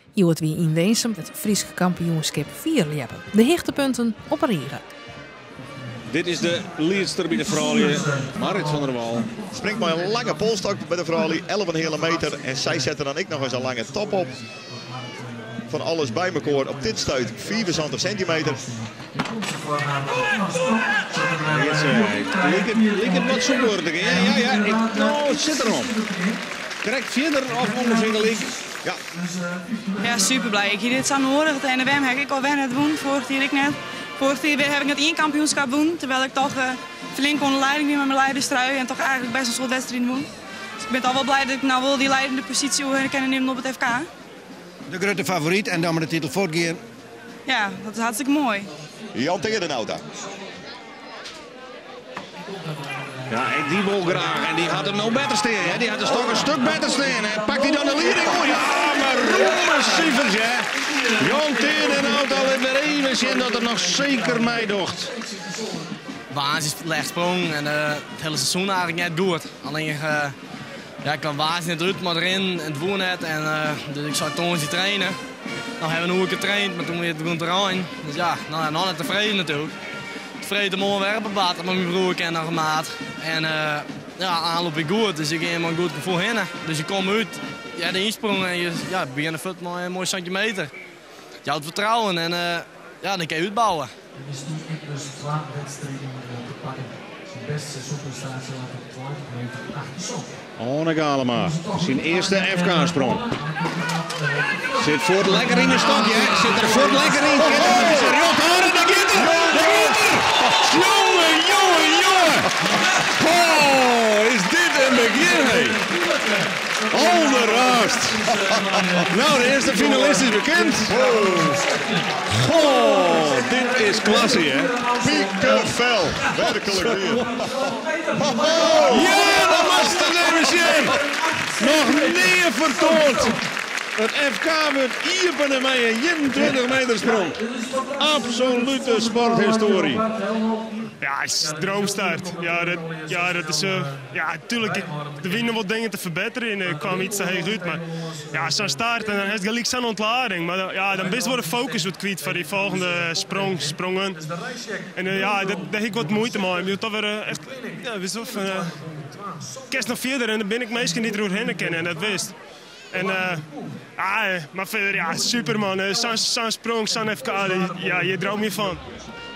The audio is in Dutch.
Iwet wie in Weesem het Frieske kampioenschap 4 liepen. De hoogtepunten op een rieren. Dit is de leadster bij de vrouwen, Marit van der Wal. Springt maar een lange polstok bij de vrouwen, 11,5 meter. En zij zetten dan ook nog eens een lange top op. Van alles bij elkaar op dit stuit 74 centimeter. Lijkt het wat zoekeurdig. Ja. Nou, het zit erom. Krijg verder of ongeveer gelijk. Ja, super blij. Ik hier dit zo nodig. En de WM heb ik al wennen het doen. Vorig jaar ik net. Vorig jaar heb ik net 1 kampioenschap doen. Terwijl ik toch flink onder leiding neem met mijn leiderstrui. En toch eigenlijk best een soort wedstrijd doen. Dus ik ben toch wel blij dat ik nou wel die leidende positie kan nemen op het FK. De grote favoriet en dan met de titel voortgaan. Ja, dat is hartstikke mooi. Jan Teerdenauta. Ja, en die wil graag. En die had hem nou beter staan. Hè? Die had de stok een stuk beter staan. Hè? Pakt hij dan de leiding? Oh ja, maar roemersievers, hè. Jan Teerdenauta laat weer even zien dat er nog zeker mij docht. Waanzinnig slecht sprong en het hele seizoen eigenlijk net goed. Alleen ik kwam waanzinnig uit, maar erin en het woon net. En dus ik zou toen trainen. Nou hebben we nog een keer getraind, maar toen weer het terrein. Dus ja, nou net tevreden natuurlijk. Tevreden om mooi werpen baten met mijn broer en nog maat. En aanloop ik goed, dus ik heb een goed gevoel heen. Dus je komt uit, de insprong en je begint een voet met een mooi centimeter. Je houdt vertrouwen en dan kan je uitbouwen. Er is nu plus 12 wedstrijden te pakken. Zijn beste seizoenprestatie laat op 12 meter 8 Onne Galema, zijn eerste FK-sprong. Zit Voort lekker in de stokje, hè? Zit er Voort lekker in. Daar gaat er! Jongen! Oh, is dit een begin, hé? Alderhaast. Nou, de eerste finalist is bekend. Oh, dit is klasse, hè? Piekenvel. Werkelijk weer. Ja, dat was het even zien. Nog niet vertoond. Het FK wordt iepen met een 21 meter sprong. Absolute sporthistorie. Ja, het is een droomstart. Dat is natuurlijk. Er winnen wat dingen te verbeteren en ik kwam iets te heeg uit. Maar ja, zo'n start en dan heeft gelijk zo'n ontlading. Maar dan best wel de focus wat kwijt voor die volgende sprongen. En daar heb ik wat moeite mee. Je moet toch weer echt, kerst nog verder en dan ben ik meestal niet door heen kennen en dat wist. En, maar verder, super man. Zo'n sprong, zo'n FK, je droomt je van.